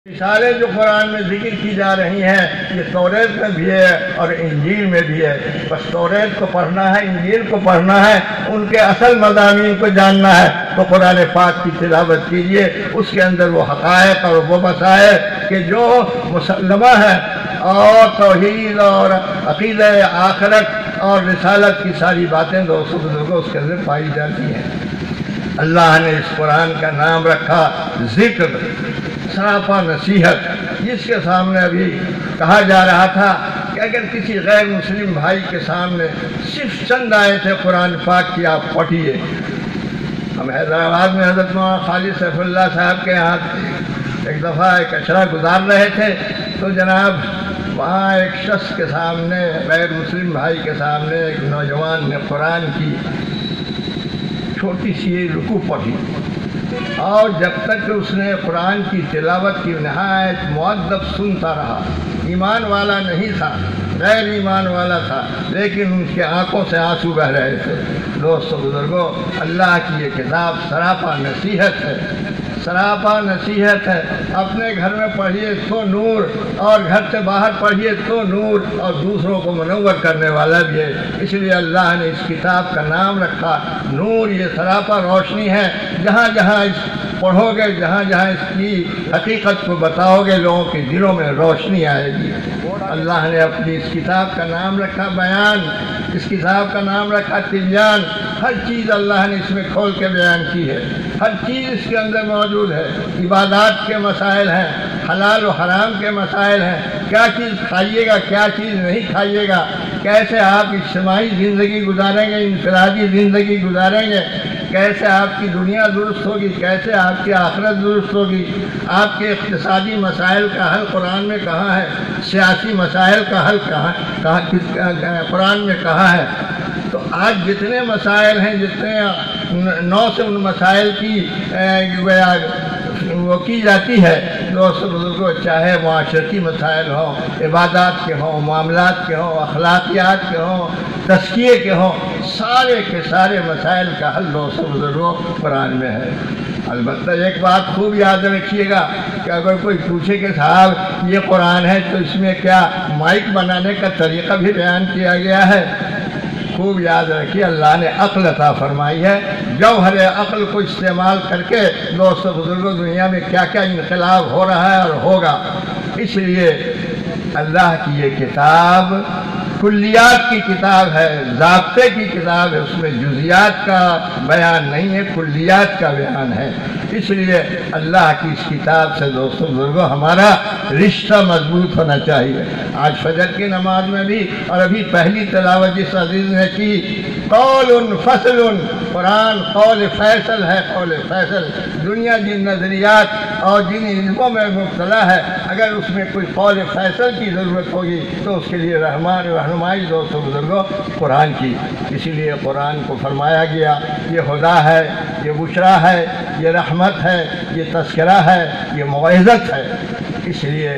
مثالیں جو قرآن میں ذکر کی جا رہی ہیں یہ توریت میں بھی ہے اور انجیل میں بھی ہے۔ بس توریت کو پڑھنا ہے، انجیل کو پڑھنا ہے، ان کے اصل مضامین کو جاننا ہے تو قرآن پاک کی تلاوت کیجئے۔ اس کے اندر وہ حقائق اور وہ مسائل کہ جو مسلمہ ہے اور توحید اور عقیدہ آخرت اور رسالت کی ساری باتیں دوستوں بزرگوں اس کے اندر پائی جاتی ہیں۔ اللہ نے اس قرآن کا نام رکھا ذکر، سراپا نصیحت، جس کے سامنے ابھی کہا جا رہا تھا کہ اگر کسی غیر مسلم بھائی کے سامنے صرف چند آیتیں قرآن پاک کی آپ پڑھیے۔ ہم حیدرآباد میں حضرت مولانا خالد سیف اللہ صاحب کے یہاں ایک دفعہ ایک اشرا گزار رہے تھے تو جناب وہاں ایک شخص کے سامنے، غیر مسلم بھائی کے سامنے ایک نوجوان نے قرآن کی چھوٹی سی رکوع پڑھی اور جب تک کہ اس نے قرآن کی تلاوت کی نہایت مؤدب سنتا رہا۔ ایمان والا نہیں تھا، غیر ایمان والا تھا، لیکن ان کی آنکھوں سے آنسو بہہ رہے تھے۔ دوستو بزرگوں، اللہ کی یہ کتاب سراپا نصیحت ہے، سراپا نصیحت ہے۔ اپنے گھر میں پڑھیے تو نور، اور گھر سے باہر پڑھیے تو نور، اور دوسروں کو منور کرنے والا بھی ہے۔ اس لیے اللہ نے اس کتاب کا نام رکھا نور۔ یہ سراپا روشنی ہے، جہاں جہاں اس پڑھو گے، جہاں جہاں اس کی حقیقت کو بتاؤ گے، لوگوں کے دلوں میں روشنی آئے گی۔ اللہ نے اپنی اس کتاب کا نام رکھا بیان، اس کتاب کا نام رکھا تبیان۔ ہر چیز اللہ نے اس میں کھول کے بیان کی ہے، ہر چیز اس کے اندر موجود ہے۔ عبادات کے مسائل ہیں، حلال و حرام کے مسائل ہیں، کیا چیز کھائیے گا، کیا چیز نہیں کھائیے گا، کیسے آپ اجتماعی زندگی گزاریں گے، انفرادی زندگی گزاریں گے، کیسے آپ کی دنیا درست ہوگی، کیسے آپ کی آخرت درست ہوگی۔ آپ کے اقتصادی مسائل کا حل قرآن میں کہاں ہے، سیاسی مسائل کا حل قرآن میں کہاں ہے۔ تو آج جتنے مسائل ہیں، جتنے 9 سے ان مسائل کی وہ کی جاتی ہے دوستو بزرگوں، چاہے معاشرتی مسائل ہوں، عبادات کے ہوں، معاملات کے ہوں، اخلاقیات کے ہوں، تزکیے کے ہوں، سارے کے سارے مسائل کا حل دوستو بزرگوں قرآن میں ہے۔ البتہ ایک بات خوب یاد رکھیے گا کہ اگر کوئی پوچھے کہ صاحب یہ قرآن ہے تو اس میں کیا مائک بنانے کا طریقہ بھی بیان کیا گیا ہے؟ خوب یاد رکھیے، اللہ نے عقل عطا فرمائی ہے، جوہر عقل کو استعمال کر کے دوستو بزرگوں دنیا میں کیا کیا انقلاب ہو رہا ہے اور ہوگا۔ اس لیے اللہ کی یہ کتاب کلیات کی کتاب ہے، ضابطے کی کتاب ہے، اس میں جزیات کا بیان نہیں ہے، کلیات کا بیان ہے۔ اس لیے اللہ کی اس کتاب سے دوستو بزرگوں ہمارا رشتہ مضبوط ہونا چاہیے۔ آج فجر کی نماز میں بھی اور ابھی پہلی تلاوت جس عزیز نے کی، قول فصل، قرآن قول فیصل ہے، قول فیصل۔ دنیا جن نظریات اور جن علموں میں مبتلا ہے، اگر اس میں کوئی قول فیصل کی ضرورت ہوگی تو اس کے لیے رہنمائی دوستو بزرگوں قرآن کی۔ اسی لیے قرآن کو فرمایا گیا یہ ہدا ہے، یہ بشرا ہے، یہ رحمت ہے، یہ تذکرہ ہے، یہ موعظت ہے۔ اس لیے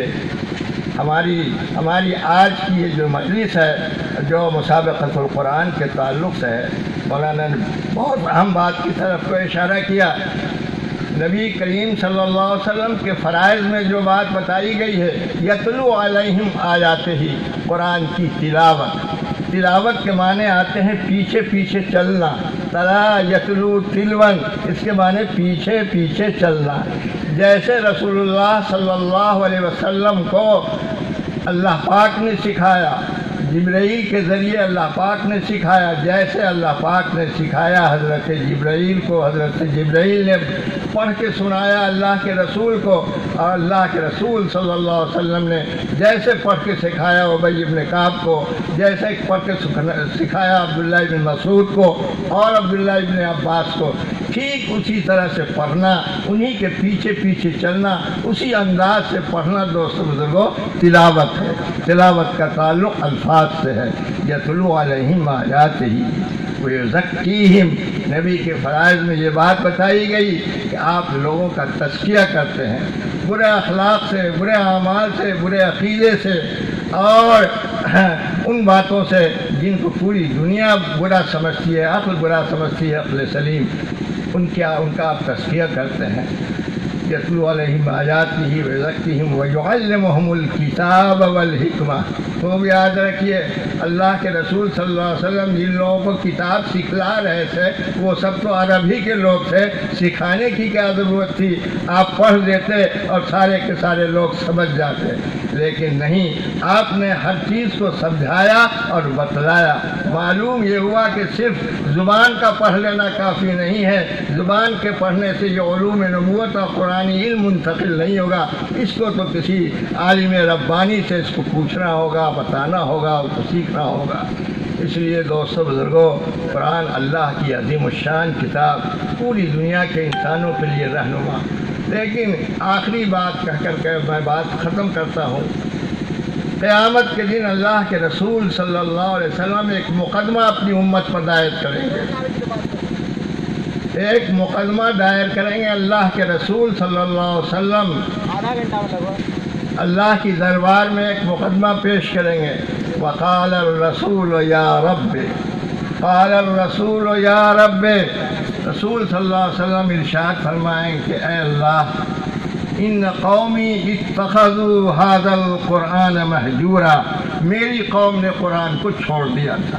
ہماری آج کی یہ جو مجلس ہے، جو مسابقۃ القرآن کے تعلق سے ہے، مولانا نے بہت اہم بات کی طرف کو اشارہ کیا۔ نبی کریم صلی اللہ علیہ وسلم کے فرائض میں جو بات بتائی گئی ہے، یتلو علیہم آیاتہ، قرآن کی تلاوت کے معنی آتے ہیں پیچھے پیچھے چلنا، تلا یتلو تلون، اس کے معنی پیچھے پیچھے چلنا۔ جیسے رسول اللہ صلی اللہ علیہ وسلم کو اللہ پاک نے سکھایا، جبرائیل کے ذریعے اللہ پاک نے سکھایا، جیسے اللہ پاک نے سکھایا حضرت جبرائیل کو، حضرت جبرائیل نے پڑھ کے سنایا اللہ کے رسول کو، اور اللہ کے رسول صلی اللہ علیہ وسلم نے جیسے پڑھ کے سکھایا ابی بن کعب کو، جیسے پڑھ کے سکھایا عبداللہ بن مسعود کو اور عبداللہ بن عباس کو، ٹھیک اسی طرح سے پڑھنا، انہی کے پیچھے پیچھے چلنا، اسی انداز سے پڑھنا دوستو بزرگوں تلاوت ہے۔ تلاوت کا تعلق الفاظ سے ہے۔ یتلو علیہم آیاتہ ویزکیہم، نبی کے فرائض میں یہ بات بتائی گئی کہ آپ لوگوں کا تزکیہ کرتے ہیں برے اخلاق سے، برے اعمال سے، برے عقیدے سے، اور ان باتوں سے جن کو پوری دنیا برا سمجھتی ہے، عقل برا سمجھتی ہے، عقل سلیم، ان کا آپ تزکیہ کرتے ہیں۔ یتلو علیہم آیاتہ ویزکیہم ویعلمہم الکتاب والحکمہ۔ خوب یاد رکھیے اللہ کے رسول صلی اللہ علیہ وسلم جن لوگوں کو کتاب سکھلا رہے تھے وہ سب تو عرب ہی کے لوگ تھے، سکھانے کی کیا ضرورت تھی؟ آپ پڑھ دیتے اور سارے کے سارے لوگ سمجھ جاتے، لیکن نہیں، آپ نے ہر چیز کو سمجھایا اور بتلایا۔ معلوم یہ ہوا کہ صرف زبان کا پڑھ لینا کافی نہیں ہے، زبان کے پڑھنے سے یہ علوم نبوت اور قرآنی علم منتقل نہیں ہوگا، اس کو تو کسی عالم ربانی سے اس کو پوچھنا ہوگا، بتانا ہوگا، اس کو سیکھنا ہوگا۔ اس لیے دوستو بزرگوں، قرآن اللہ کی عظیم الشان کتاب، پوری دنیا کے انسانوں کے لیے رہنما۔ لیکن آخری بات کہہ کر کے میں بات ختم کرتا ہوں۔ قیامت کے دن اللہ کے رسول صلی اللہ علیہ وسلم ایک مقدمہ اپنی امت پر دائر کریں گے، ایک مقدمہ دائر کریں گے اللہ کے رسول صلی اللہ علیہ وسلم، اللہ کی دربار میں ایک مقدمہ پیش کریں گے۔ وقال الرسول یا رب، قال الرسول یا رب، رسول صلی اللہ علیہ وسلم ارشاد فرمائیں کہ اے اللہ، ان قومی اتخذوا هذا القرآن مہجورا، میری قوم نے قرآن کو چھوڑ دیا تھا،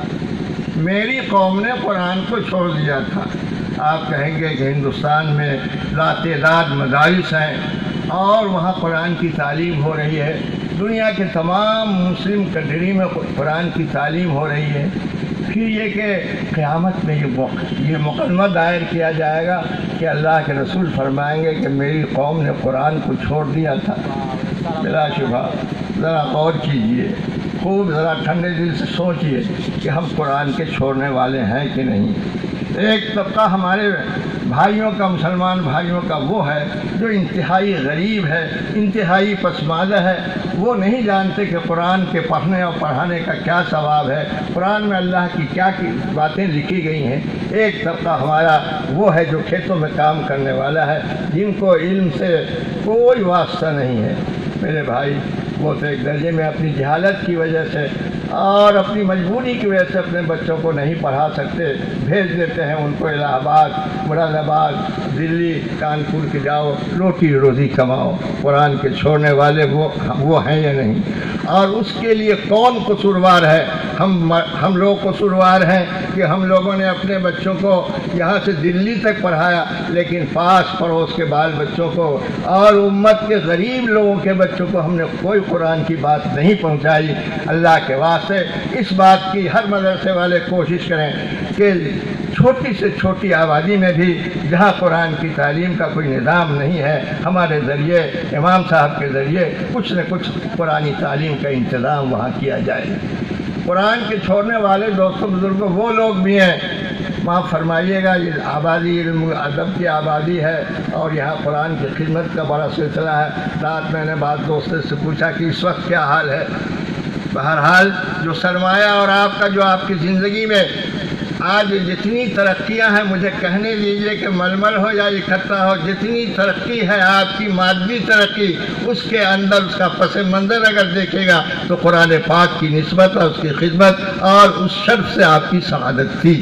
میری قوم نے قرآن کو چھوڑ دیا تھا۔ آپ کہیں گے کہ ہندوستان میں لاتعداد مدارس ہیں اور وہاں قرآن کی تعلیم ہو رہی ہے، دنیا کے تمام مسلم کنٹری میں قرآن کی تعلیم ہو رہی ہے، پھر یہ کہ قیامت میں یہ مقدمہ دائر کیا جائے گا کہ اللہ کے رسول فرمائیں گے کہ میری قوم نے قرآن کو چھوڑ دیا تھا۔ بلا شبہ ذرا غور کیجئے، خوب ذرا ٹھنڈے دل سے سوچئے کہ ہم قرآن کے چھوڑنے والے ہیں کہ نہیں۔ ایک طبقہ ہمارے بھائیوں کا، مسلمان بھائیوں کا وہ ہے جو انتہائی غریب ہے، انتہائی پسماندہ ہے، وہ نہیں جانتے کہ قرآن کے پڑھنے اور پڑھانے کا کیا ثواب ہے، قرآن میں اللہ کی کیا باتیں لکھی گئی ہیں۔ ایک طبقہ ہمارا وہ ہے جو کھیتوں میں کام کرنے والا ہے، جن کو علم سے کوئی واسطہ نہیں ہے۔ میرے بھائی، وہ تو ایک درجے میں اپنی جہالت کی وجہ سے اور اپنی مجبوری کی وجہ سے اپنے بچوں کو نہیں پڑھا سکتے، بھیج دیتے ہیں ان کو الہ آباد، مراد آباد، دلی، کانپور کے جاؤ، روٹی روزی کماؤ۔ قرآن کے چھوڑنے والے وہ ہیں یا نہیں؟ اور اس کے لیے کون قصوروار ہے؟ ہم لوگ قصوروار ہیں کہ ہم لوگوں نے اپنے بچوں کو یہاں سے دلی تک پڑھایا، لیکن پاس پڑوس کے بال بچوں کو اور امت کے غریب لوگوں کے بچوں کو ہم نے کوئی قرآن کی بات نہیں پہنچائی۔ اللہ کے واسطے اس بات کی ہر مدرسے والے کوشش کریں کہ چھوٹی سے چھوٹی آبادی میں بھی جہاں قرآن کی تعلیم کا کوئی نظام نہیں ہے، ہمارے ذریعے، امام صاحب کے ذریعے کچھ نہ کچھ قرآنی تعلیم کا انتظام وہاں کیا جائے۔ قرآن کے چھوڑنے والے دوستوں بزرگوں وہ لوگ بھی ہیں، معاف فرمائیے گا، یہ آبادی علم ادب کی آبادی ہے اور یہاں قرآن کی خدمت کا بڑا سلسلہ ہے۔ رات میں نے بعض دوستوں سے پوچھا کہ اس وقت کیا حال ہے۔ بہرحال جو سرمایہ اور آپ کا جو آپ کی زندگی میں آج جتنی ترقیاں ہیں، مجھے کہنے دیجئے کہ ململ ہو یا اکٹھا ہو، جتنی ترقی ہے آپ کی مادی ترقی، اس کے اندر اس کا پس منظر اگر دیکھے گا تو قرآن پاک کی نسبت اور اس کی خدمت اور اس شرف سے آپ کی سعادت تھی۔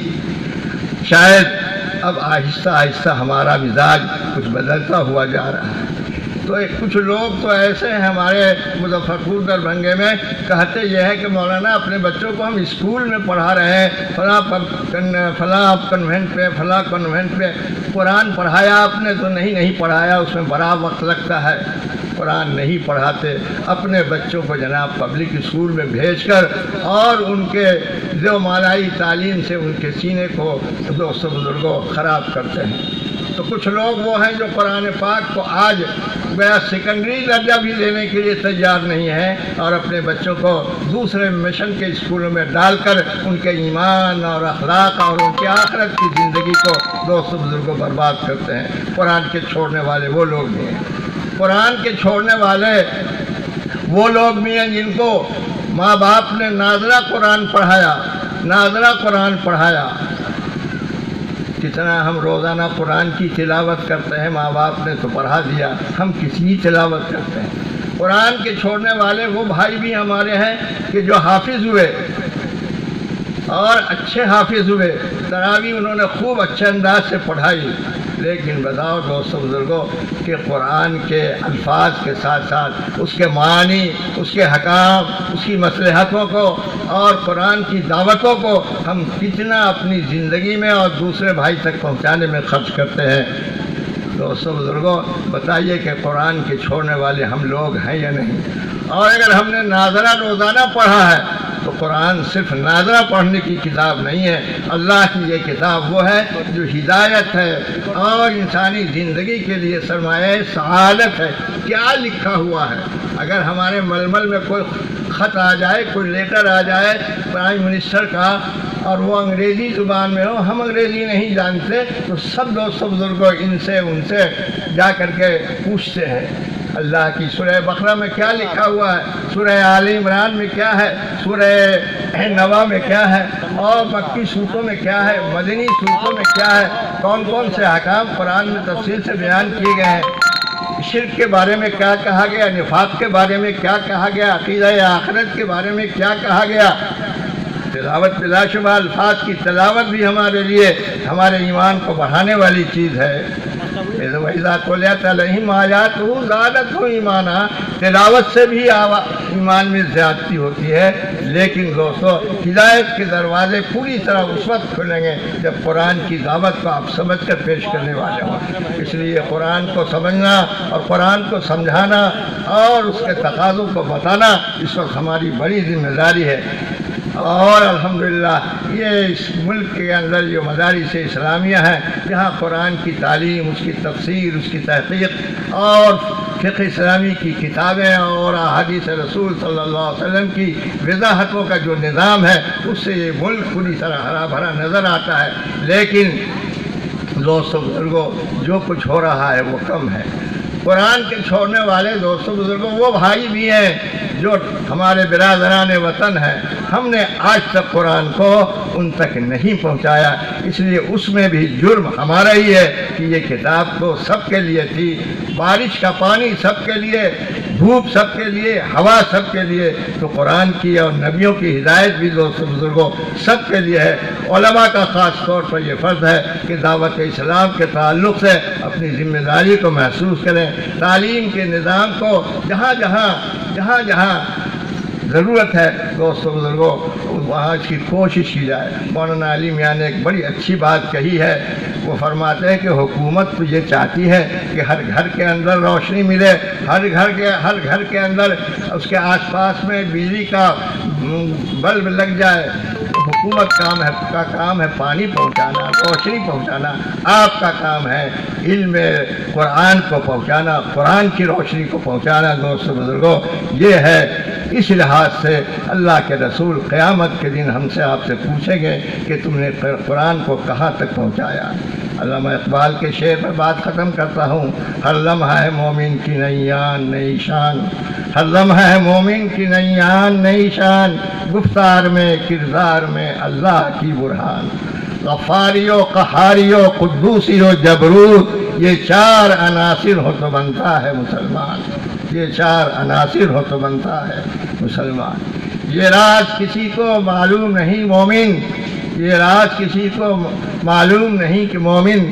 شاید اب آہستہ آہستہ ہمارا مزاج کچھ بدلتا ہوا جا رہا ہے۔ تو کچھ لوگ تو ایسے ہیں ہمارے مظفر پور دربھنگے میں، کہتے یہ ہے کہ مولانا اپنے بچوں کو ہم اسکول میں پڑھا رہے ہیں، فلاں کنوینٹ پہ، فلاں کنوینٹ پہ قرآن پڑھایا آپ نے؟ تو نہیں پڑھایا، اس میں بڑا وقت لگتا ہے، قرآن نہیں پڑھاتے، اپنے بچوں کو جناب پبلک اسکول میں بھیج کر اور ان کے جو مالائی تعلیم سے ان کے سینے کو دوستوں بزرگوں خراب کرتے ہیں۔ تو کچھ لوگ وہ ہیں جو قرآن پاک کو آج گیا سیکنڈری درجہ بھی دینے کے لیے تیار نہیں ہیں اور اپنے بچوں کو دوسرے مشن کے اسکولوں میں ڈال کر ان کے ایمان اور اخلاق اور ان کی آخرت کی زندگی کو دوستوں بزرگوں برباد کرتے ہیں۔ قرآن کے چھوڑنے والے وہ لوگ بھی ہیں، قرآن کے چھوڑنے والے وہ لوگ بھی ہیں جن کو ماں باپ نے ناظرہ قرآن پڑھایا، ناظرہ قرآن پڑھایا۔ کتنا ہم روزانہ قرآن کی تلاوت کرتے ہیں، ماں باپ نے تو پڑھا دیا، ہم کس کی تلاوت کرتے ہیں؟ قرآن کے چھوڑنے والے وہ بھائی بھی ہمارے ہیں کہ جو حافظ ہوئے اور اچھے حافظ ہوئے، تراویح انہوں نے خوب اچھے انداز سے پڑھائی، لیکن بتاؤ دوستوں بزرگوں کہ قرآن کے الفاظ کے ساتھ ساتھ اس کے معانی، اس کے حکام، اس کی مصلحتوں کو اور قرآن کی دعوتوں کو ہم کتنا اپنی زندگی میں اور دوسرے بھائی تک پہنچانے میں خرچ کرتے ہیں۔ دوستوں بزرگوں بتائیے کہ قرآن کے چھوڑنے والے ہم لوگ ہیں یا نہیں؟ اور اگر ہم نے ناظرہ روزانہ پڑھا ہے تو قرآن صرف ناظرہ پڑھنے کی کتاب نہیں ہے، اللہ کی یہ کتاب وہ ہے جو ہدایت ہے اور انسانی زندگی کے لیے سرمایہ سعادت ہے۔ کیا لکھا ہوا ہے؟ اگر ہمارے ململ میں کوئی خط آ جائے، کوئی لیٹر آ جائے پرائم منسٹر کا اور وہ انگریزی زبان میں ہو، ہم انگریزی نہیں جانتے، تو سب دوستوں بزرگوں ان سے جا کر کے پوچھتے ہیں اللہ کی سورہ بقرہ میں کیا لکھا ہوا ہے، سورہ آل عمران میں کیا ہے، سورہ نوا میں کیا ہے، اور مکی صورتوں میں کیا ہے، مدنی صورتوں میں کیا ہے، کون کون سے احکام قرآن میں تفصیل سے بیان کیے گئے ہیں، شرک کے بارے میں کیا کہا گیا، نفاق کے بارے میں کیا کہا گیا، عقیدہ آخرت کے بارے میں کیا کہا گیا۔ تلاوت بلا شبہ الفاظ کی تلاوت بھی ہمارے لیے ہمارے ایمان کو بڑھانے والی چیز ہے۔ وَإِذَا تُلِيَتْ عَلَيْهِمْ آيَاتُهُ زَادَتْهُمْ ایمانا، تلاوت سے بھی ایمان میں زیادتی ہوتی ہے، لیکن دوستو ہدایت کے دروازے پوری طرح اس وقت کھلیں گے جب قرآن کی دعوت کو آپ سمجھ کر پیش کرنے والے ہوں۔ اس لیے قرآن کو سمجھنا اور قرآن کو سمجھانا اور اس کے تقاضوں کو بتانا اس وقت ہماری بڑی ذمہ داری ہے۔ اور الحمدللہ یہ اس ملک کے اندر جو مدارس اسلامیہ ہیں جہاں قرآن کی تعلیم، اس کی تفسیر، اس کی تحقیق اور فقہ اسلامی کی کتابیں اور احادیث رسول صلی اللہ علیہ وسلم کی وضاحتوں کا جو نظام ہے اس سے یہ ملک پوری طرح ہرا بھرا نظر آتا ہے، لیکن دوستوں بزرگوں جو کچھ ہو رہا ہے وہ کم ہے۔ قرآن کے چھوڑنے والے دوستوں بزرگوں وہ بھائی بھی ہیں جو ہمارے برادران وطن ہیں، ہم نے آج تک قرآن کو ان تک نہیں پہنچایا، اس لیے اس میں بھی جرم ہمارا ہی ہے کہ یہ کتاب تو سب کے لیے تھی، بارش کا پانی سب کے لیے، دھوپ سب کے لیے، ہوا سب کے لیے، تو قرآن کی اور نبیوں کی ہدایت بھی دوستوں بزرگوں سب کے لیے ہے۔ علماء کا خاص طور پر یہ فرض ہے کہ دعوت اسلام کے تعلق سے اپنی ذمہ داری کو محسوس کریں، تعلیم کے نظام کو جہاں جہاں ضرورت ہے دوستوں بزرگوں وہاں اس کی کوشش کی جائے۔ مولانا علی میاں نے ایک بڑی اچھی بات کہی ہے، وہ فرماتے ہیں کہ حکومت تو یہ چاہتی ہے کہ ہر گھر کے اندر روشنی ملے، ہر گھر کے اندر اس کے آس پاس میں بجلی کا بلب لگ جائے۔ حکومت کا کام ہے پانی پہنچانا، روشنی پہنچانا، آپ کا کام ہے علم قرآن کو پہنچانا، قرآن کی روشنی کو پہنچانا۔ دوستو بزرگوں یہ ہے، اس لحاظ سے اللہ کے رسول قیامت کے دن ہم سے آپ سے پوچھیں گے کہ تم نے قرآن کو کہاں تک پہنچایا۔ علامہ اقبال کے شعر پر بات ختم کرتا ہوں، ہر لمحہ ہے مومن کی نئی آن نئی شان، ہر لمحہ ہے مومن کی نئی آن نئی شان، گفتار میں کردار میں اللہ کی برہان، غفاری و قہاری و قدوسی و جبروت، یہ چار عناصر ہو تو بنتا ہے مسلمان، یہ چار عناصر ہو تو بنتا ہے مسلمان۔ یہ راز کسی کو معلوم نہیں مومن، یہ راز کسی کو معلوم نہیں کہ مومن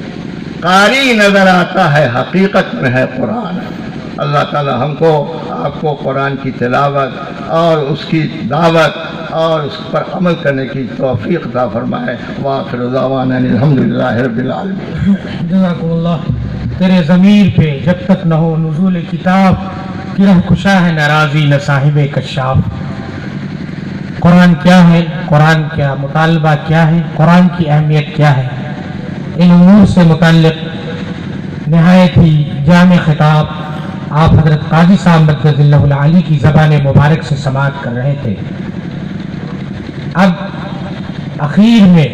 قاری نظر آتا ہے حقیقت میں ہے قرآن۔ اللہ تعالی ہم کو آپ کو قرآن کی تلاوت اور اس کی دعوت اور اس پر عمل کرنے کی توفیق عطا فرمائے۔ وآخر دعوانا الحمدللہ رب العالمین۔ جزاکم اللہ۔ تیرے ضمیر پہ جب تک نہ ہو نزول کتاب، گرہ کشا ہے نہ راضی نہ صاحب کشاف۔ قرآن کیا ہے، قرآن کا مطالبہ کیا ہے، قرآن کی اہمیت کیا ہے، ان امور سے متعلق نہایت ہی جامع خطاب آپ حضرت قاضی صاحب مدد اللہ العالی کی زبان مبارک سے سماعت کر رہے تھے۔ اب اخیر میں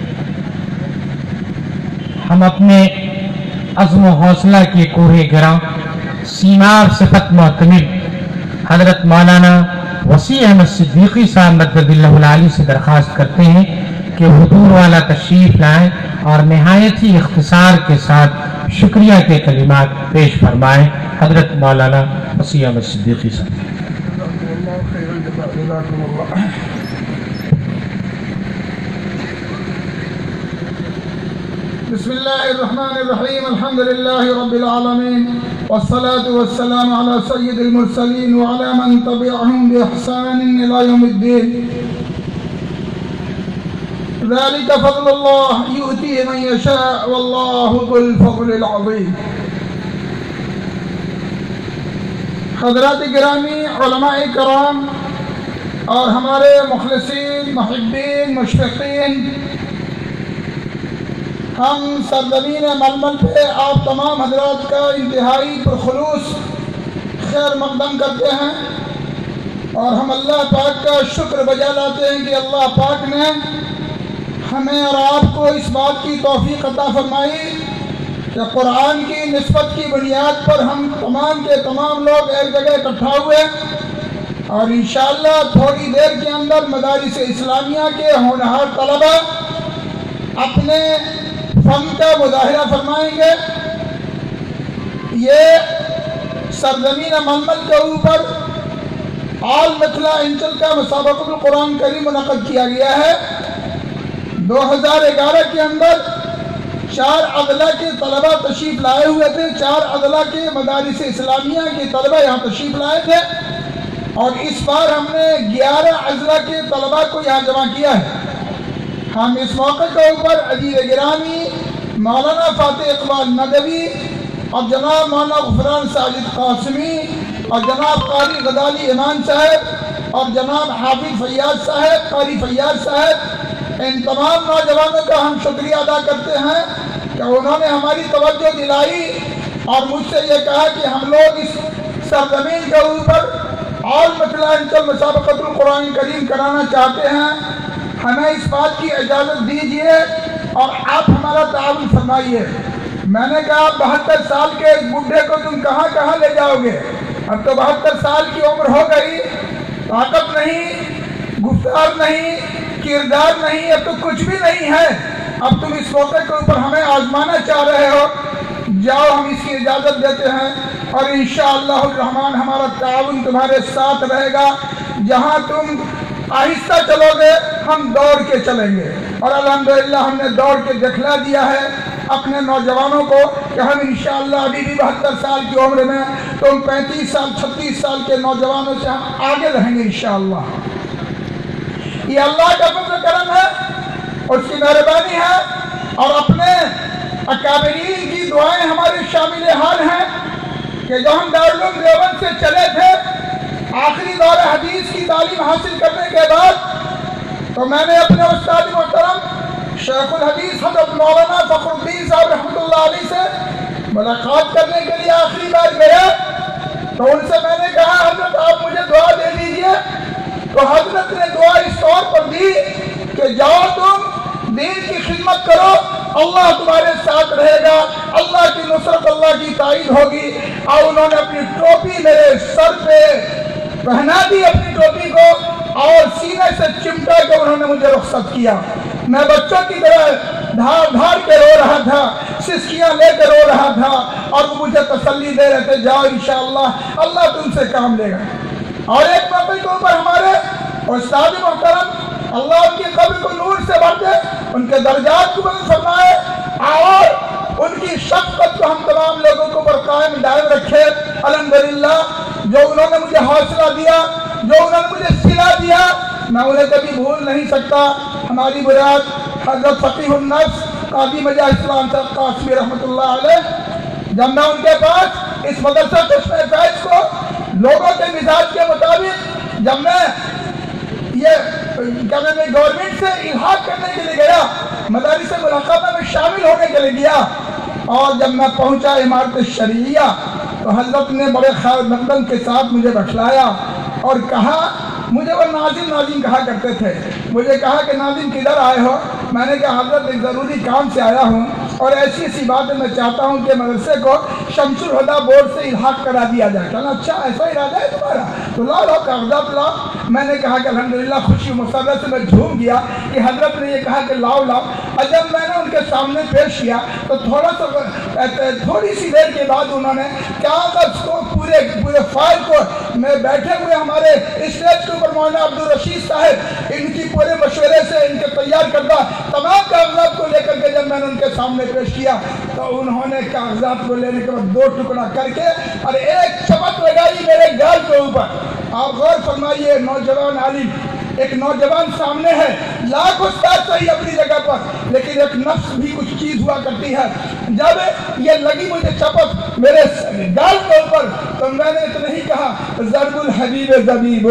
ہم اپنے عزم و حوصلہ کے کوہ گراں سیماب صفت معتمد حضرت مولانا وسیع احمد صدیقی صاحب مدد اللہ العالی سے درخواست کرتے ہیں کہ حضور والا تشریف لائیں اور نہایت ہی اختصار کے ساتھ شکریہ کے کلمات پیش فرمائیں۔ حضرت مولانا وسیع احمد صدیقی صاحب۔ بسم الله الرحمن الرحيم. الحمد لله رب العالمين، والصلاة والسلام على سيد المرسلين وعلى من تبعهم بإحسان إلى يوم الدين. ذلك فضل الله يؤتيه من يشاء والله ذو الفضل العظيم. حضرات گرامی، علماء کرام اور ہمارے مخلصین، محبین، مشفقین، ہم سرزمین ململ پہ آپ تمام حضرات کا انتہائی پرخلوص خیر مقدم کرتے ہیں اور ہم اللہ پاک کا شکر بجا لاتے ہیں کہ اللہ پاک نے ہمیں اور آپ کو اس بات کی توفیق عطا فرمائی کہ قرآن کی نسبت کی بنیاد پر ہم تمام کے تمام لوگ ایک جگہ اکٹھا ہوئے اور انشاءاللہ تھوڑی دیر کے اندر مدارس اسلامیہ کے ہونہار طلبہ اپنے فن کا مظاہرہ فرمائیں گے. یہ سرزمین ململ کے اوپر آل مثلا انچل کا مسابقۃ القرآن کریم منعقد کیا گیا ہے. 2011 کے اندر 4 اضلاع کے طلبہ تشریف لائے ہوئے تھے. 4 اضلاع کے مدارس اسلامیہ کے طلبہ یہاں تشریف لائے تھے اور اس بار ہم نے 11 اضلاع کے طلبہ کو یہاں جمع کیا ہے. ہم اس موقع کے اوپر عزیز گرامی مولانا فاتح اقبال ندوی اور جناب مولانا غفران ساجد قاسمی اور جناب قاری غزالی ایمان صاحب اور جناب حافظ فیاض صاحب، قاری فیاض صاحب، ان تمام نوجوانوں کا ہم شکریہ ادا کرتے ہیں کہ انہوں نے ہماری توجہ دلائی اور مجھ سے یہ کہا کہ ہم لوگ اس سرزمین کے اوپر آل مثلا انچل مسابقۃ القرآن کریم کرانا چاہتے ہیں. ہمیں اس بات کی اجازت دیجیے اور آپ ہمارا تعاون فرمائیے. میں نے کہا 72 سال کے ایک بڈھے کو تم کہاں کہاں لے جاؤ گے؟ اب تو 72 سال کی عمر ہو گئی، طاقت نہیں، گفتار نہیں، کردار نہیں، اب تو کچھ بھی نہیں ہے. اب تم اس موقع کے اوپر ہمیں آزمانا چاہ رہے ہو، جاؤ ہم اس کی اجازت دیتے ہیں اور انشاءاللہ الرحمن ہمارا تعاون تمہارے ساتھ رہے گا. جہاں تم آہستہ چلو گے ہم دوڑ کے چلیں گے اور الحمدللہ ہم نے دوڑ کے دکھلا دیا ہے اپنے نوجوانوں کو کہ ہم انشاءاللہ ابھی بھی 72 سال کی عمر میں تم 35 سال 36 سال کے نوجوانوں سے ہم آگے رہیں گے انشاءاللہ. یہ اللہ کا فضل کرم ہے، اس کی مہربانی ہے اور اپنے اکابرین کی دعائیں ہمارے شامل حال ہیں کہ جو ہم دارالعلوم دیوبند سے چلے تھے آخری دور حدیث کی تعلیم حاصل کرنے کے بعد تو میں نے اپنے استاد محترم شیخ الحدیث حضرت مولانا فخر الدین صاحب رحمۃ اللہ علیہ سے ملاقات کرنے کے لیے آخری بار گیا تو ان سے میں نے کہا حضرت آپ مجھے دعا دے دیجئے. تو حضرت نے دعا اس طور پر دی کہ جاؤ تم دین کی خدمت کرو، اللہ تمہارے ساتھ رہے گا، اللہ کی نصرت، اللہ کی تائید ہوگی. اور انہوں نے اپنی ٹوپی میرے سر پہ پہنا دی، اپنی ٹوپی کو، اور سینے سے چمٹا کے انہوں نے مجھے رخصت کیا. میں بچوں کی طرح دھار دھار کے رو رہا تھا، سسکیاں لے کے رو رہا تھا اور وہ مجھے تسلی دے رہے تھے جاؤ انشاءاللہ اللہ تم سے کام لے گا. اور ایک موقع کے اوپر ہمارے استاد محترم اللہ ان کی قبر کو نور سے بھر دے، ان کے درجات کو بلند فرمائے اور ان کی شفقت کو ہم تمام لوگوں کو پر قائم دائم رکھے. الحمدللہ جو انہوں نے مجھے حوصلہ دیا، جو انہوں نے مجھے صلہ دیا، میں انہیں کبھی بھول نہیں سکتا. ہماری براد حضرت فقیہ النفس قاضی مجاہ اسلام صاحب قاسمی رحمۃ اللہ علیہ، جب میں ان کے پاس اس مدرسہ چشمہ فیض کو لوگوں کے مزاج کے مطابق جب میں گورنمنٹ سے الحاق کرنے کے لیے گیا، مدارس ملاقاتہ میں شامل ہونے کے لیے گیا، اور جب میں پہنچا عمارت شرعیہ تو حضرت نے بڑے خیر مقدم کے ساتھ مجھے بٹھلایا اور کہا، مجھے وہ ناظم کہا کرتے تھے، مجھے کہا کہ ناظم کدھر آئے ہو؟ میں نے کہا حضرت ایک ضروری کام سے آیا ہوں اور ایسی ایسی باتیں میں چاہتا ہوں کہ مدرسے کو شمس الہدیٰ بورڈ سے الحاق کرا دیا جائے. کہنا اچھا ایسا ارادہ ہے تمہارا؟ تو لاؤ کاغذات لاؤ. میں نے کہا کہ الحمدللہ خوشی و مسرت سے میں جھوم گیا کہ حضرت نے یہ کہا کہ لاؤ. اور جب میں نے ان کے سامنے پیش کیا تو تھوڑی سی دیر کے بعد انہوں نے کاغذ کو پورے فائل کو میں بیٹھے ہوئے ہمارے اسٹیج کے اوپر مولانا عبدالرشید صاحب ان کی پورے مشورے سے ان کے تیار کردہ تمام کاغذات کو لے کر کے جب میں نے ان کے سامنے پیش کیا تو انہوں نے کاغذات کو لینے کے بعد 2 ٹکڑا کر کے اور ایک چپت لگائی میرے گال کے اوپر. آپ غور فرمائیے نوجوان عالم, ایک نوجوان سامنے ہے, لاکھ استاد صحیح اپنی جگہ پر, لیکن ایک نفس بھی کچھ چیز ہوا کرتی ہے. جب یہ لگی مجھے چپت میرے گال کے اوپر تو میں نے اتنا ہی کہا ضرب الحبیب زبیب.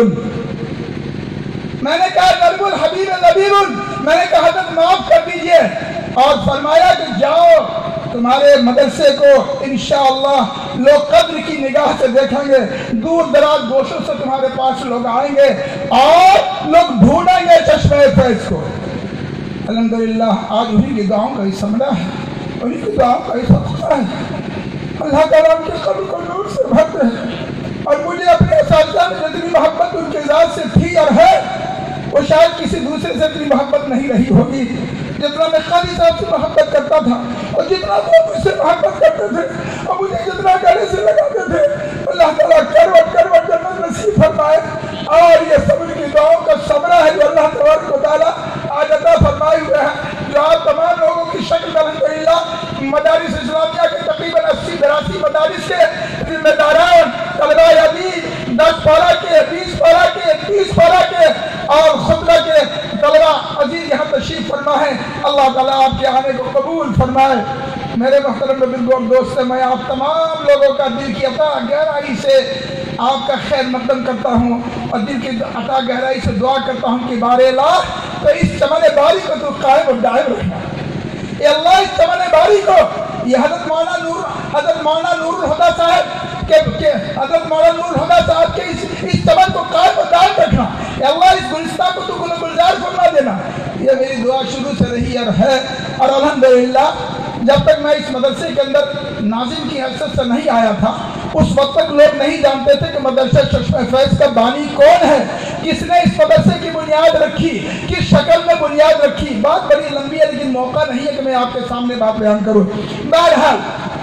میں نے کہا ضرب الحبیب زبیب. میں نے کہا حضرت معاف کر دیجئے اور فرمایا کہ جاؤ تمہارے مدرسے کو انشاءاللہ لوگ قدر کی نگاہ سے دیکھیں گے, دور دراز گوشوں سے تمہارے پاس لوگ آئیں گے اور لوگ ڈھونڈیں گے چشمہ فیض کو. الحمدللہ آج انہی کی دعاؤں کا ہی ثمرہ ہے, انہی کی دعاؤں کا ہی صدقہ ہے. اللہ تعالیٰ ان کے قبر کو نور سے بھرتے ہیں. اور مجھے اپنے اساتذہ میں جتنی محبت ان کے ذات سے تھی اور ہے وہ شاید کسی دوسرے سے اتنی محبت نہیں رہی ہوگی جتنا میں قاضی صاحب سے محبت کرتا تھا اور جتنا وہ مجھ سے محبت کرتے تھے اور مجھے جتنا گلے سے لگاتے تھے. اللہ تعالیٰ کروٹ جنت نصیب فرمائے. اور یہ صبر کی دعاؤں کا ثمرہ ہے جو اللہ تبارک و تعالیٰ آج عطا فرمائے ہوئے ہیں, جو آپ تمام لوگوں کی شکل میں الحمدللہ مدارس اسلامیہ کے تقریباً 80-82 مدارس کے ذمہ داران, طلباء حدیث 10 پارہ کے, 20 پارہ کے, 30 پارہ کے اور خطبہ کے طلباء عزیز یہاں تشریف فرما ہے. اللہ تعالیٰ آپ کے آنے کو قبول فرمائے. میرے محترم بزرگوں دوست, میں آپ تمام لوگوں کا دل کی عطا گہرائی سے آپ کا خیر مقدم کرتا ہوں اور دل کی عطا گہرائی سے دعا کرتا ہوں کہ بارے اللہ تو اس چمن باری کو تو قائم اور دائم رکھنا. اے اللہ اس چمن باری کو, یہ حضرت مولانا نور الہدیٰ صاحب کے حضرت مولانا نور الہدیٰ صاحب کے اس چمن کو قائم اور دائم رکھنا. اے اللہ اس گلستہ کو تو گل و گلزار فرما دینا. یہ میری دعا شروع سے رہی اور ہے. اور الحمدللہ جب تک میں اس مدرسے کے اندر ناظم کی حیثیت سے نہیں آیا تھا اس وقت تک لوگ نہیں جانتے تھے کہ مدرسہ چشمہ فیض کا بانی کون ہے, کس نے اس مدرسے کی بنیاد رکھی, کس شکل میں بنیاد رکھی. بات بڑی لمبی ہے لیکن موقع نہیں ہے کہ میں آپ کے سامنے بات بیان کروں. بہرحال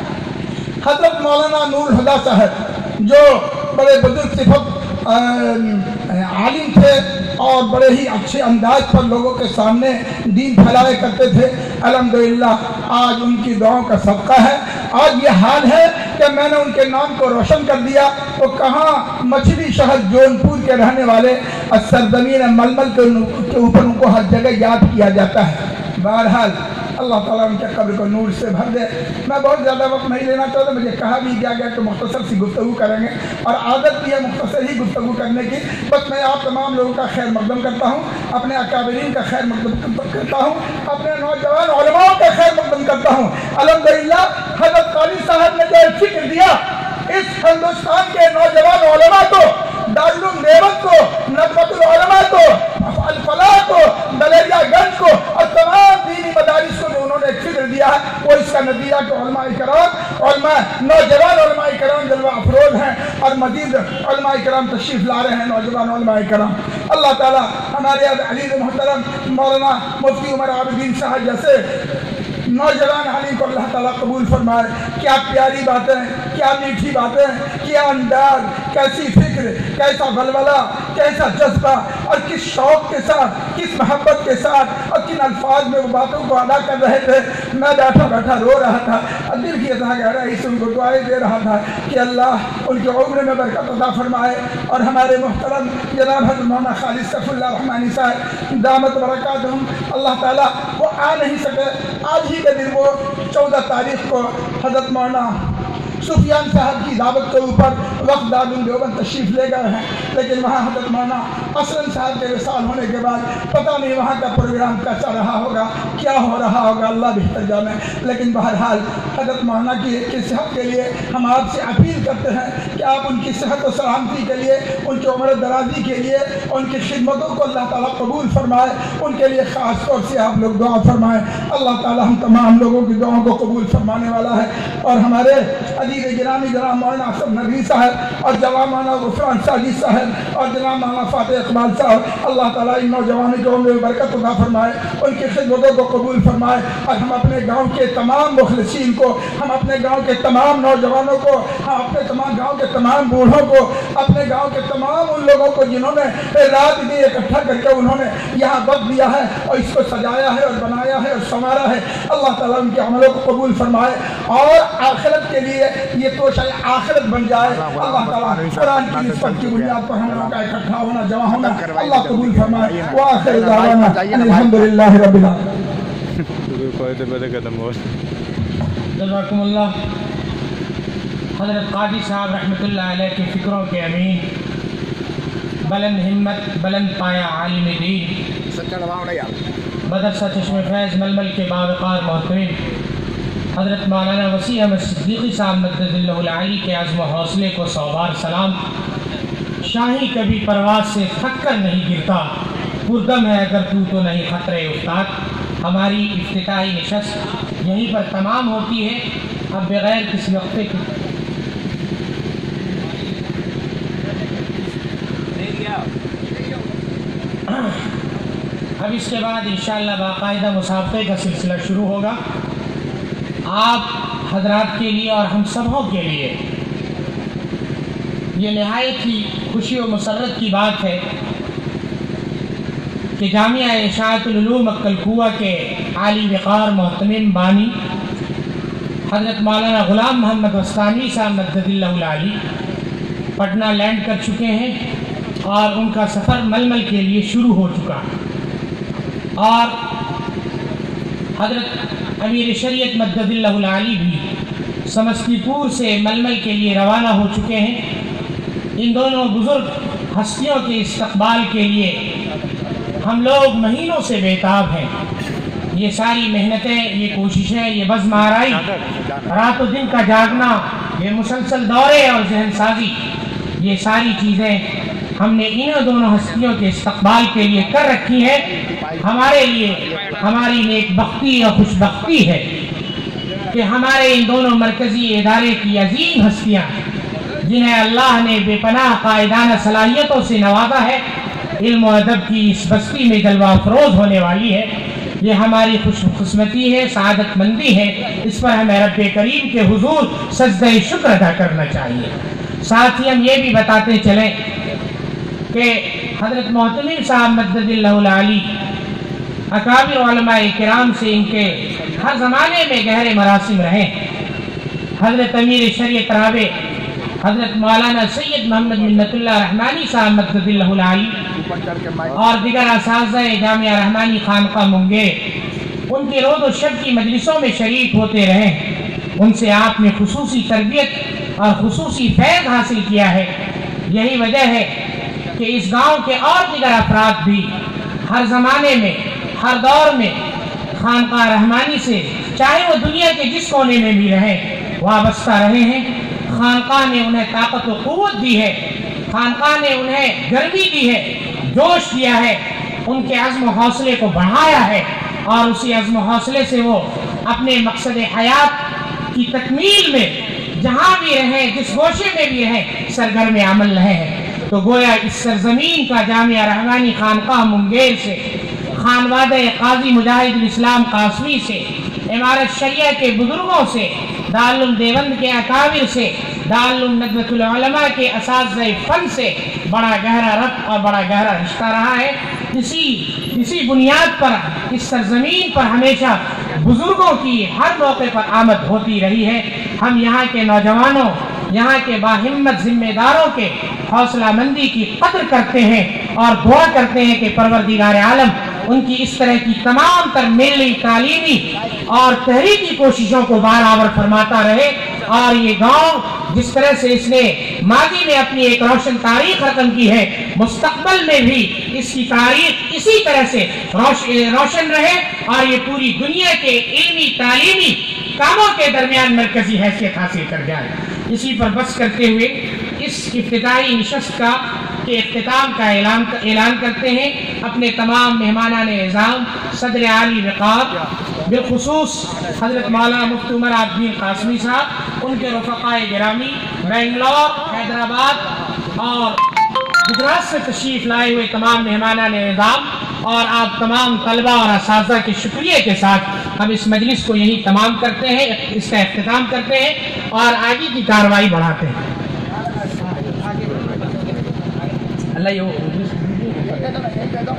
حضرت مولانا نور الہدیٰ صاحب جو بڑے بزرگ صفت عالم تھے اور بڑے ہی اچھے انداز پر لوگوں کے سامنے دین پھیلائے کرتے تھے, الحمدللہ آج ان کی دعاؤں کا صدقہ ہے. آج یہ حال ہے کہ میں نے ان کے نام کو روشن کر دیا. تو کہاں مچھلی شہر جونپور کے رہنے والے سرزمین ململ کے اوپر ان کو ہر جگہ یاد کیا جاتا ہے. بہرحال اللہ تعالیٰ ان کے قبر کو نور سے بھر دے. میں بہت زیادہ وقت نہیں لینا چاہتا, مجھے کہا بھی کیا گیا کہ مختصر سی گفتگو کریں گے اور عادت بھی ہے مختصر ہی گفتگو کرنے کی. بس میں آپ تمام لوگوں کا خیر مقدم کرتا ہوں, اپنے اکابرین کا خیر مقدم کرتا ہوں, اپنے نوجوان علماء کا خیر مقدم کرتا ہوں. الحمدللہ حضرت قاضی صاحب نے جو فکر دیا اس ہندوستان کے نوجوان علماء کو, دارالعلوم دیوبند کو, ندوۃ العلماء کو, الفلاح کو, دلیریہ گنج کو اور تمام دینی مدارس کو جو انہوں نے فکر دیا ہے وہ اس کا نتیجہ کہ علماء کرام نوجوان علماء کرام جلوہ افروز ہیں اور مزید علماء کرام تشریف لا رہے ہیں. نوجوان علماء کرام, اللہ تعالیٰ ہمارے عزیز محترم مولانا مفتی عمر عابدین صاحب جیسے نوجوان عالم کو اللہ تعالیٰ قبول فرمائے. کیا پیاری باتیں, کیا میٹھی باتیں, کیا انداز, کیسی فکر, کیسا ولولہ, کیسا جذبہ اور کس شوق کے ساتھ, کس محبت کے ساتھ اور کن الفاظ میں وہ باتوں کو ادا کر رہے تھے. میں بیٹھا رو رہا تھا اور دل کی عطا گہرائی سے ان کو دعائیں دے رہا تھا کہ اللہ ان کے عمر میں برکت عطا فرمائے. اور ہمارے محترم جناب حضرت مولانا خالد صفی اللہ رحمانی صاحب دامت برکاتہم, اللہ تعالیٰ وہ آ نہیں سکے. آج ہی کے دن وہ 14 تاریخ کو حضرت مولانا سفیان صاحب کی دعوت کے اوپر وقت دارالعلوم دیوبند تشریف لے گئے ہیں, لیکن وہاں حضرت مولانا اسلم صاحب کے وصال ہونے کے بعد پتہ نہیں وہاں کا پروگرام کیسا رہا ہوگا, کیا ہو رہا ہوگا, اللہ بہتر جانے. لیکن بہرحال حضرت مولانا کی صحت کے لیے ہم آپ سے اپیل کرتے ہیں کہ آپ ان کی صحت و سلامتی کے لیے, ان کی عمر درازی کے لیے, ان کی خدمتوں کو اللہ تعالیٰ قبول فرمائے. ان کے لیے خاص طور سے آپ لوگ دعا فرمائیں. اللہ تعالیٰ ہم تمام لوگوں کی دعاؤں کو قبول فرمانے والا ہے. اور ہمارے عزیز صدر گرامی جناب مولانا اسد نبی صاحب اور جناب مولانا غفران ساجد صاحب اور جناب مولانا فاتح اقبال صاحب، اللہ تعالیٰ ان نوجوانوں کو میں برکت عطا فرمائے، ان کی خدمتوں کو قبول فرمائے، اور ہم اپنے گاؤں کے تمام مخلصین کو، ہم اپنے گاؤں کے تمام نوجوانوں کو، ہم اپنے تمام گاؤں کے تمام بوڑھوں کو، اپنے گاؤں کے تمام ان لوگوں کو جنہوں نے رات دن اکٹھا کر کے انہوں نے یہاں وقت دیا ہے اور اس کو سجایا ہے اور بنایا ہے اور سنوارا ہے، اللہ تعالیٰ ان کے عملوں کو قبول فرمائے اور آخرت کے لیے یہ تو شاید آخرت بن جائے۔ اللہ تعالیٰ قرآن کی نسبت کی بنیاد پر ہم لوگوں کا اکٹھا ہونا، جمع ہونا اللہ قبول فرمائے۔ وآخر دعوانا الحمدللہ رب العالمین۔ جزاکم اللہ۔ حضرت قاضی صاحب رحمۃ اللہ علیہ کے فکروں کے امین، بلند ہمت، بلند پایا عالم دین، مدرسہ چشم فیض ململ کے باوقار محترم حضرت مولانا وسیع احمد صدیقی صاحب مدد اللہ العالی کے عزم و حوصلے کو سو بار سلام۔ شاہی کبھی پرواز سے تھک کر نہیں گرتا، پردم ہے اگر تو نہیں خطرے افتاد۔ ہماری افتتاحی نشست یہیں پر تمام ہوتی ہے۔ اب بغیر کسی وقفے کے اب اس کے بعد انشاءاللہ باقاعدہ مسابقے کا سلسلہ شروع ہوگا۔ آپ حضرات کے لیے اور ہم سبوں کے لیے یہ نہایت ہی خوشی و مسرت کی بات ہے کہ جامعہ اشاعت العلوم کلکوہ کے عالی وقار محتمم بانی حضرت مولانا غلام محمد وستانی صاحب مدد اللہ العالی پٹنہ لینڈ کر چکے ہیں اور ان کا سفر ململ کے لیے شروع ہو چکا ہے، اور حضرت امیر شریعت مدد اللہ العالی بھی سمستی پور سے ململ کے لیے روانہ ہو چکے ہیں۔ ان دونوں بزرگ ہستیوں کے استقبال کے لیے ہم لوگ مہینوں سے بےتاب ہیں۔ یہ ساری محنتیں، یہ کوششیں، یہ بزم آرائی، رات و دن کا جاگنا، یہ مسلسل دورے اور ذہن سازی، یہ ساری چیزیں ہم نے انہوں دونوں ہستیوں کے استقبال کے لیے کر رکھی ہیں۔ ہمارے لیے ہماری نیک بختی اور خوش بختی ہے کہ ہمارے ان دونوں مرکزی ادارے کی عظیم ہستیاں جنہیں اللہ نے بے پناہ قائدانہ صلاحیتوں سے نوازا ہے، علم و ادب کی اس بستی میں جلوہ افروز ہونے والی ہے، یہ ہماری خوش قسمتی ہے، سعادت مندی ہے۔ اس پر ہمیں رب کریم کے حضور سجدہ شکر ادا کرنا چاہیے۔ ساتھ ہی ہم یہ بھی بتاتے چلیں کہ حضرت محتمم صاحب مدد اللہ العالی اکابر علماء کرام سے ان کے ہر زمانے میں گہرے مراسم رہے۔ حضرت امیر شریعت رابع حضرت مولانا سید محمد منت اللہ رحمانی صاحب مدد اللہ العالی اور دیگر اساتذہ جامعہ رحمانی خانقاہ منگیر ان کی روز و شب کی مجلسوں میں شریک ہوتے رہے۔ ان سے آپ نے خصوصی تربیت اور خصوصی فیض حاصل کیا ہے۔ یہی وجہ ہے کہ اس گاؤں کے اور دیگر افراد بھی ہر زمانے میں، ہر دور میں خانقاہ رحمانی سے چاہے وہ دنیا کے جس کونے میں بھی رہیں وابستہ رہے ہیں۔ خانقاہ نے انہیں طاقت و قوت دی ہے، خانقاہ نے انہیں گرمی دی ہے، جوش دیا ہے، ان کے عزم و حوصلے کو بڑھایا ہے، اور اسی عزم و حوصلے سے وہ اپنے مقصد حیات کی تکمیل میں جہاں بھی رہیں، جس گوشے میں بھی رہیں، سرگرم عمل رہے ہیں۔ تو گویا اس سرزمین کا جامعہ رحمانی خانقاہ منگیر سے، خانوادہ قاضی مجاہد الاسلام قاسمی سے، امارت شریعہ کے بزرگوں سے، دارالعلوم دیوبند کے اکابر سے، دارالعلوم ندوۃ العلماء کے اساتذہ فن سے بڑا گہرا ربط اور بڑا گہرا رشتہ رہا ہے۔ اسی بنیاد پر اس سرزمین پر ہمیشہ بزرگوں کی ہر موقع پر آمد ہوتی رہی ہے۔ ہم یہاں کے نوجوانوں، یہاں کے باہمت ذمہ داروں کے حوصلہ مندی کی قدر کرتے ہیں اور دعا کرتے ہیں کہ پروردگار عالم ان کی اس طرح کی تمام تر ملی، تعلیمی اور تحریکی کوششوں کو برابر فرماتا رہے، اور یہ گاؤں جس طرح سے اس نے ماضی میں اپنی ایک روشن تاریخ رقم کی ہے، مستقبل میں بھی اس کی تاریخ اسی طرح سے روشن رہے اور یہ پوری دنیا کے علمی تعلیمی کاموں کے درمیان مرکزی حیثیت حاصل کر جائے۔ اسی پر بس کرتے ہوئے اس افتتاحی نشست کا کے اختتام کا اعلان کرتے ہیں۔ اپنے تمام مہمانان اعزام، صدر عالی وقار بالخصوص حضرت مولانا مفتی عمر عابدین قاسمی صاحب، ان کے رفقائے گرامی بنگلور، حیدرآباد اور گجرات سے تشریف لائے ہوئے تمام مہمانان نظام اور آپ تمام طلبہ اور اساتذہ کے شکریہ کے ساتھ ہم اس مجلس کو یہی تمام کرتے ہیں، اس کا اختتام کرتے ہیں اور آگے کی کارروائی بڑھاتے ہیں۔ اللہ